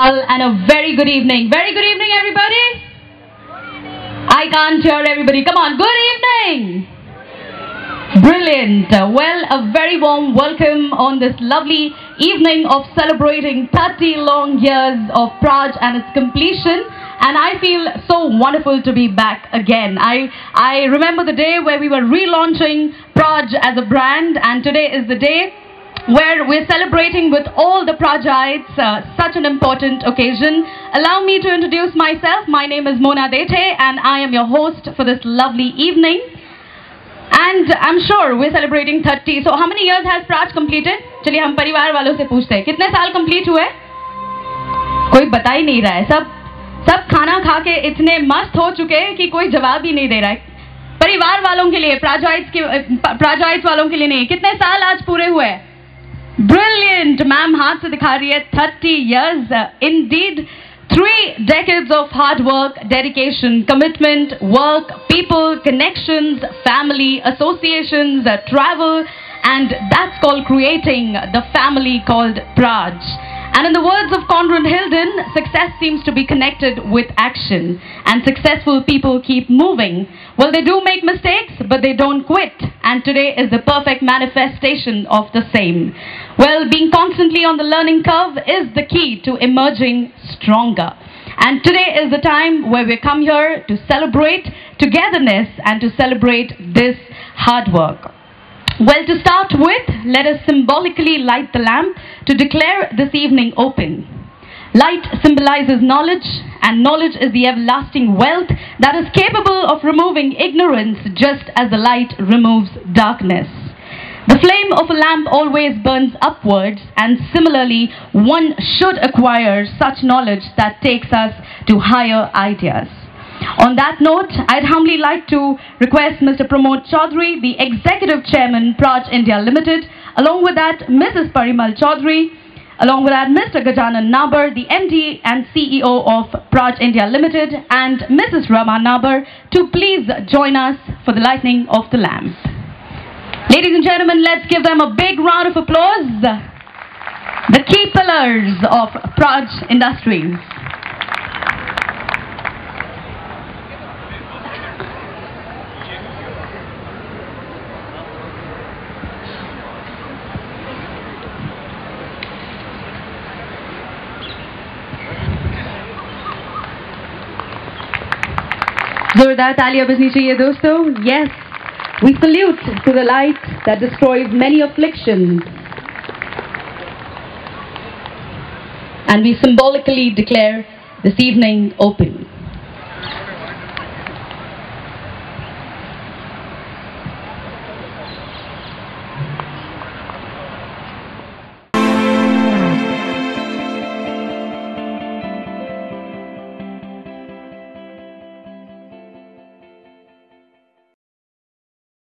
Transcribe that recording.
And a very good evening. Very good evening, everybody. I can't hear everybody. Come on. Good evening. Brilliant. Well, a very warm welcome on this lovely evening of celebrating 30 long years of Praj and its completion. And I feel so wonderful to be back again. I remember the day where we were relaunching Praj as a brand, and today is the day where we're celebrating with all the Prajites, such an important occasion. Allow me to introduce myself. My name is Mona Dete and I am your host for this lovely evening. And I'm sure we're celebrating 30. So how many years has Praj completed? चलिए हम परिवार वालों से पूछते हैं, कितने साल complete हुए? कोई बता ही नहीं रहा है. सब खाना खा के इतने मस्त हो चुके हैं कि कोई जवाब ही नहीं दे रहा है. परिवार वालों के लिए, प्राजाइट्स वालों के लिए नहीं. कितने साल आज पूरे हुए? Brilliant! Ma'am हाथ से दिखा रही है 30 years. Indeed, 3 decades of hard work, dedication, commitment, work, people, connections, family, associations, travel, and that's called creating the family called Praj. And in the words of Conrad Hilton, success seems to be connected with action, and successful people keep moving. Well, they do make mistakes, but they don't quit, and today is the perfect manifestation of the same. Well, being constantly on the learning curve is the key to emerging stronger. And today is the time where we come here to celebrate togetherness and to celebrate this hard work. Well, to start with, let us symbolically light the lamp to declare this evening open. Light symbolizes knowledge, and knowledge is the everlasting wealth that is capable of removing ignorance just as the light removes darkness. The flame of a lamp always burns upwards, and similarly, one should acquire such knowledge that takes us to higher ideas. On that note, I'd humbly like to request Mr. Pramod Chaudhary, the Executive Chairman, Praj India Limited, along with that Mrs. Parimal Chaudhary, along with that Mr. Gajanan Nabar, the MD and CEO of Praj India Limited, and Mrs. Rama Nabar, to please join us for the lighting of the lamp. Ladies and gentlemen, let's give them a big round of applause. The key pillars of Praj Industries. जोरदार तालियां बजनी चाहिए दोस्तों. Yes, we salute to the light that destroys many afflictions, and we symbolically declare this evening open.